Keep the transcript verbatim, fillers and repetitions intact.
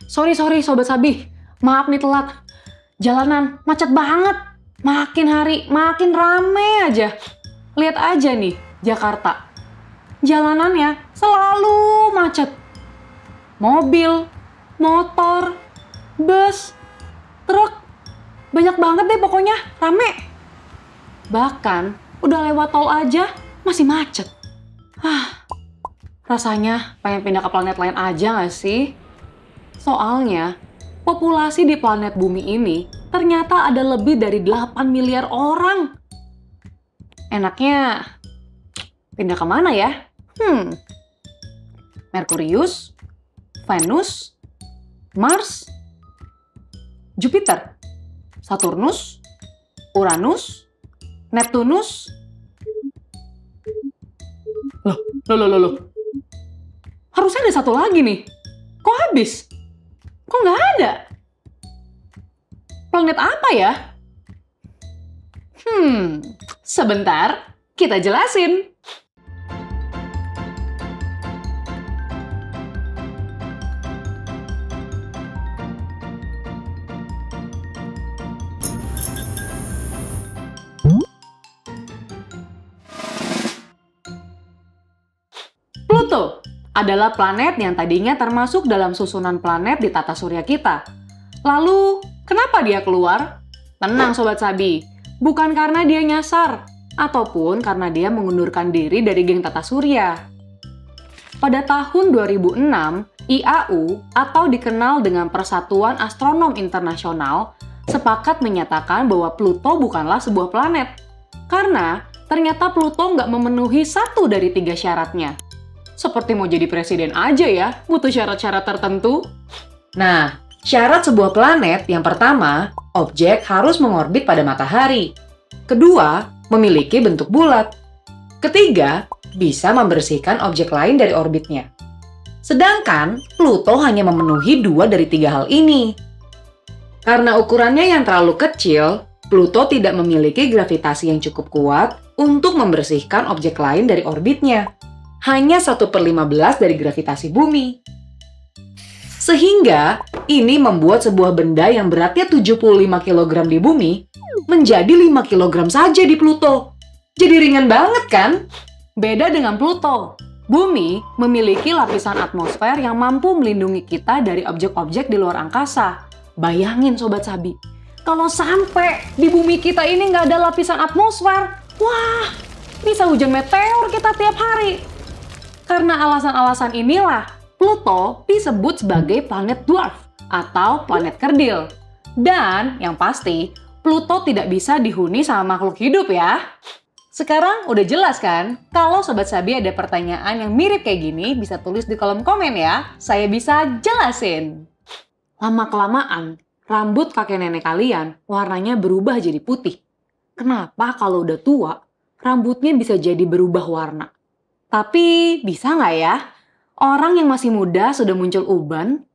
Sorry, sorry Sobat Sabi. Maaf nih telat. Jalanan macet banget. Makin hari makin rame aja. Lihat aja nih, Jakarta. Jalanannya selalu macet. Mobil, motor, bus, truk. Banyak banget deh pokoknya, rame. Bahkan udah lewat tol aja masih macet. Hah, rasanya pengen pindah ke planet lain aja gak sih? Soalnya, populasi di planet bumi ini ternyata ada lebih dari delapan miliar orang. Enaknya pindah kemana ya? Hmm, Merkurius, Venus, Mars, Jupiter, Saturnus, Uranus, Neptunus. Loh, loh, loh, loh, loh. Harusnya ada satu lagi nih. Kok habis? Kok nggak ada? Planet apa ya? Hmm, sebentar, kita jelasin. Pluto adalah planet yang tadinya termasuk dalam susunan planet di tata surya kita. Lalu, kenapa dia keluar? Tenang Sobat Sabi, bukan karena dia nyasar, ataupun karena dia mengundurkan diri dari geng tata surya. Pada tahun dua ribu enam, I A U atau dikenal dengan Persatuan Astronom Internasional sepakat menyatakan bahwa Pluto bukanlah sebuah planet. Karena ternyata Pluto nggak memenuhi satu dari tiga syaratnya. Seperti mau jadi presiden aja ya, butuh syarat-syarat tertentu. Nah, syarat sebuah planet yang pertama, objek harus mengorbit pada matahari. Kedua, memiliki bentuk bulat. Ketiga, bisa membersihkan objek lain dari orbitnya. Sedangkan, Pluto hanya memenuhi dua dari tiga hal ini. Karena ukurannya yang terlalu kecil, Pluto tidak memiliki gravitasi yang cukup kuat untuk membersihkan objek lain dari orbitnya. Hanya satu per lima belas dari gravitasi bumi. Sehingga, ini membuat sebuah benda yang beratnya tujuh puluh lima kilogram di bumi menjadi lima kilogram saja di Pluto. Jadi ringan banget kan? Beda dengan Pluto, bumi memiliki lapisan atmosfer yang mampu melindungi kita dari objek-objek di luar angkasa. Bayangin Sobat Sabi, kalau sampai di bumi kita ini nggak ada lapisan atmosfer, wah, bisa hujan meteor kita tiap hari. Karena alasan-alasan inilah, Pluto disebut sebagai planet dwarf atau planet kerdil. Dan yang pasti, Pluto tidak bisa dihuni sama makhluk hidup ya. Sekarang udah jelas kan? Kalau Sobat Sabi ada pertanyaan yang mirip kayak gini, bisa tulis di kolom komen ya. Saya bisa jelasin. Lama-kelamaan, rambut kakek nenek kalian warnanya berubah jadi putih. Kenapa kalau udah tua, rambutnya bisa jadi berubah warna? Tapi bisa nggak ya? Orang yang masih muda sudah muncul uban,